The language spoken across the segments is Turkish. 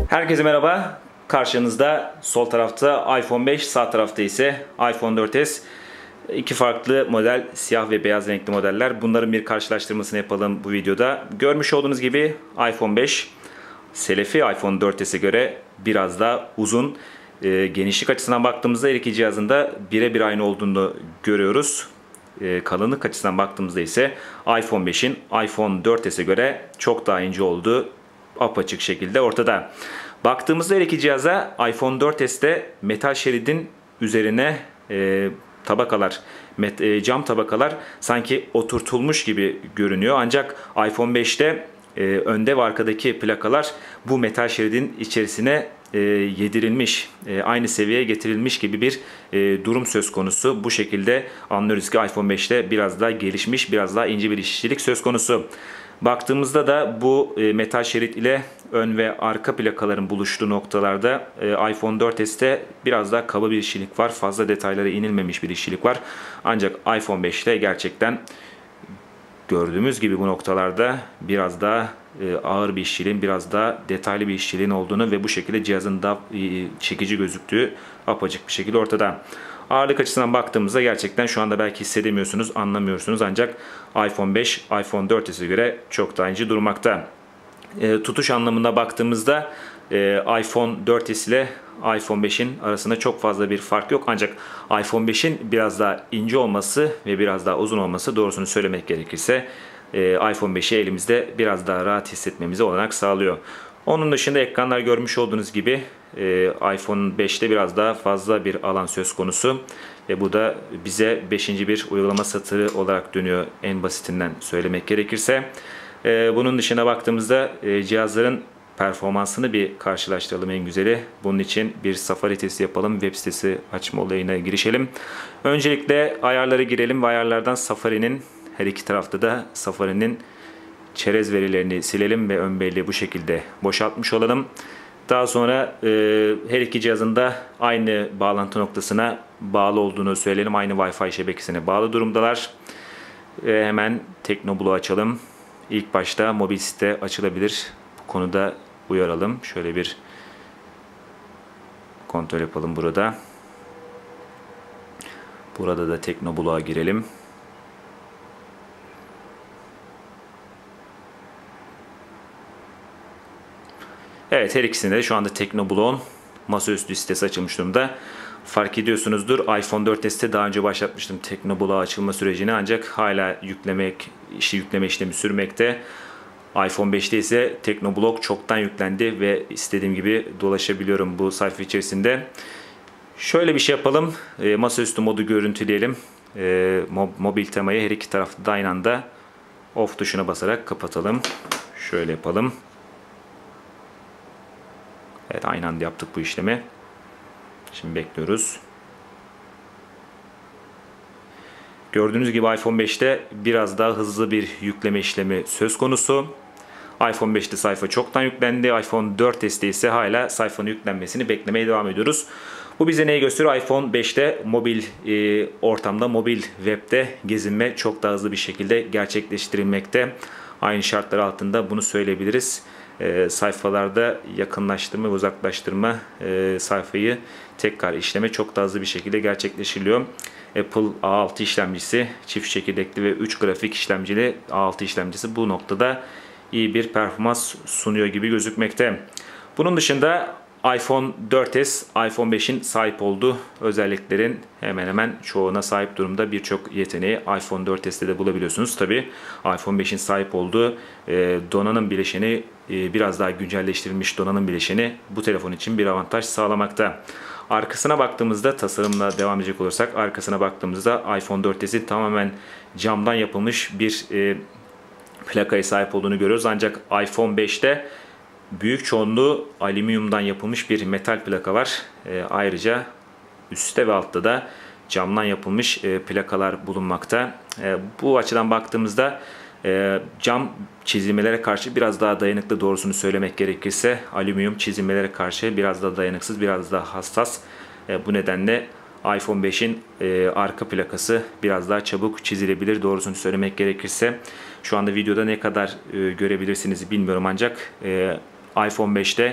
Herkese merhaba. Karşınızda sol tarafta iPhone 5, sağ tarafta ise iPhone 4s. İki farklı model, siyah ve beyaz renkli modeller. Bunların bir karşılaştırmasını yapalım bu videoda. Görmüş olduğunuz gibi iPhone 5, selefi iPhone 4s'e göre biraz daha uzun. Genişlik açısından baktığımızda her iki cihazın da birebir aynı olduğunu görüyoruz. Kalınlık açısından baktığımızda ise iPhone 5'in iPhone 4s'e göre çok daha ince olduğu apaçık şekilde ortada. Baktığımızda her iki cihaza iPhone 4s'te metal şeridin üzerine tabakalar, cam tabakalar sanki oturtulmuş gibi görünüyor. Ancak iPhone 5'te önde ve arkadaki plakalar bu metal şeridin içerisine yedirilmiş, aynı seviyeye getirilmiş gibi bir durum söz konusu. Bu şekilde anlıyoruz ki iPhone 5'te biraz daha gelişmiş, biraz daha ince bir işçilik söz konusu. Baktığımızda da bu metal şerit ile ön ve arka plakaların buluştuğu noktalarda iPhone 4s'te biraz daha kaba bir işçilik var. Fazla detaylara inilmemiş bir işçilik var. Ancak iPhone 5'te gerçekten gördüğümüz gibi bu noktalarda biraz daha ağır bir işçiliğin, biraz daha detaylı bir işçiliğin olduğunu ve bu şekilde cihazın daha çekici gözüktüğü apaçık bir şekilde ortada. Ağırlık açısından baktığımızda gerçekten şu anda belki hissedemiyorsunuz, anlamıyorsunuz ancak iPhone 5, iPhone 4s'e göre çok daha ince durmakta. Tutuş anlamında baktığımızda iPhone 4s ile iPhone 5'in arasında çok fazla bir fark yok. Ancak iPhone 5'in biraz daha ince olması ve biraz daha uzun olması, doğrusunu söylemek gerekirse iPhone 5'i elimizde biraz daha rahat hissetmemize olanak sağlıyor. Onun dışında ekranlar görmüş olduğunuz gibi iPhone 5'te biraz daha fazla bir alan söz konusu. Ve bu da bize 5. bir uygulama satırı olarak dönüyor en basitinden söylemek gerekirse. Bunun dışına baktığımızda cihazların performansını bir karşılaştıralım en güzeli. Bunun için bir Safari testi yapalım. Web sitesi açma olayına girişelim. Öncelikle ayarlara girelim ve ayarlardan Safari'nin, her iki tarafta da Safari'nin çerez verilerini silelim ve ön belleği bu şekilde boşaltmış olalım. Daha sonra her iki cihazın da aynı bağlantı noktasına bağlı olduğunu söyleyelim. Aynı Wi-Fi şebekesine bağlı durumdalar. Hemen Teknoblock'u açalım. İlk başta mobil site açılabilir. Bu konuda uyaralım. Şöyle bir kontrol yapalım burada. Burada da Teknoblock'a girelim. Evet, her ikisinde de şu anda Teknoblock'un masaüstü sitesi açılmış durumda. Fark ediyorsunuzdur, iPhone 4s'te daha önce başlatmıştım Teknoblock'a açılma sürecini ancak hala yükleme işlemi sürmekte. iPhone 5'te ise Teknoblock çoktan yüklendi ve istediğim gibi dolaşabiliyorum bu sayfa içerisinde. Şöyle bir şey yapalım, masaüstü modu görüntüleyelim. Mobil temayı her iki tarafta da aynı anda off tuşuna basarak kapatalım. Şöyle yapalım. Evet, aynı anda yaptık bu işlemi. Şimdi bekliyoruz. Gördüğünüz gibi iPhone 5'te biraz daha hızlı bir yükleme işlemi söz konusu. iPhone 5'te sayfa çoktan yüklendi. iPhone 4s'te ise hala sayfanın yüklenmesini beklemeye devam ediyoruz. Bu bize neyi gösteriyor? iPhone 5'te mobil ortamda, mobil webde gezinme çok daha hızlı bir şekilde gerçekleştirilmekte. Aynı şartlar altında bunu söyleyebiliriz. Sayfalarda yakınlaştırma ve uzaklaştırma, sayfayı tekrar işleme çok daha hızlı bir şekilde gerçekleştiriliyor. Apple A6 işlemcisi, çift çekirdekli ve 3 grafik işlemcili A6 işlemcisi bu noktada iyi bir performans sunuyor gibi gözükmekte. Bunun dışında iPhone 4s, iPhone 5'in sahip olduğu özelliklerin hemen hemen çoğuna sahip durumda. Birçok yeteneği iPhone 4s'te de bulabiliyorsunuz. Tabi iPhone 5'in sahip olduğu donanım bileşeni, biraz daha güncelleştirilmiş donanım bileşeni bu telefon için bir avantaj sağlamakta. Arkasına baktığımızda, tasarımla devam edecek olursak, arkasına baktığımızda iPhone 4s'in tamamen camdan yapılmış bir plakaya sahip olduğunu görüyoruz. Ancak iPhone 5'te büyük çoğunluğu alüminyumdan yapılmış bir metal plaka var. Ayrıca üstte ve altta da camdan yapılmış plakalar bulunmakta. Bu açıdan baktığımızda cam çizilmelere karşı biraz daha dayanıklı, doğrusunu söylemek gerekirse. Alüminyum çizilmelere karşı biraz daha dayanıksız, biraz daha hassas. Bu nedenle iPhone 5'in arka plakası biraz daha çabuk çizilebilir, doğrusunu söylemek gerekirse. Şu anda videoda ne kadar görebilirsiniz bilmiyorum ancak iPhone 5'te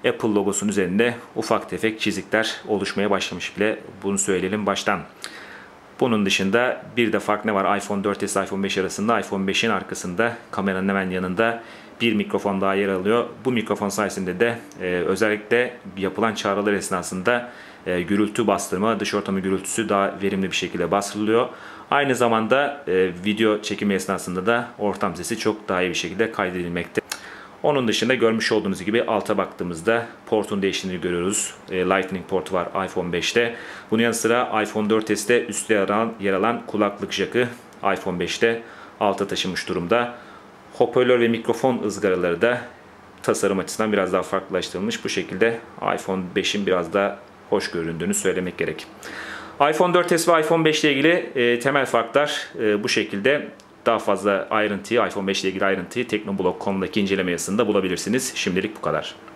Apple logosunun üzerinde ufak tefek çizikler oluşmaya başlamış bile. Bunu söyleyelim baştan. Bunun dışında bir de fark ne var iPhone 4S iPhone 5 arasında? iPhone 5'in arkasında kameranın hemen yanında bir mikrofon daha yer alıyor. Bu mikrofon sayesinde de özellikle yapılan çağrılar esnasında gürültü bastırma, dış ortamı gürültüsü daha verimli bir şekilde bastırılıyor. Aynı zamanda video çekimi esnasında da ortam sesi çok daha iyi bir şekilde kaydedilmekte. Onun dışında görmüş olduğunuz gibi alta baktığımızda portun değiştiğini görüyoruz. Lightning portu var iPhone 5'te. Bunun yanı sıra iPhone 4S'te üstte yer alan kulaklık jackı iPhone 5'te alta taşımış durumda. Hoparlör ve mikrofon ızgaraları da tasarım açısından biraz daha farklılaştırılmış. Bu şekilde iPhone 5'in biraz daha hoş göründüğünü söylemek gerek. iPhone 4S ve iPhone 5 ile ilgili temel farklar bu şekilde. Daha fazla ayrıntıyı, iPhone 5 ile ilgili ayrıntıyı Teknoblog.com'daki inceleme yazısında bulabilirsiniz. Şimdilik bu kadar.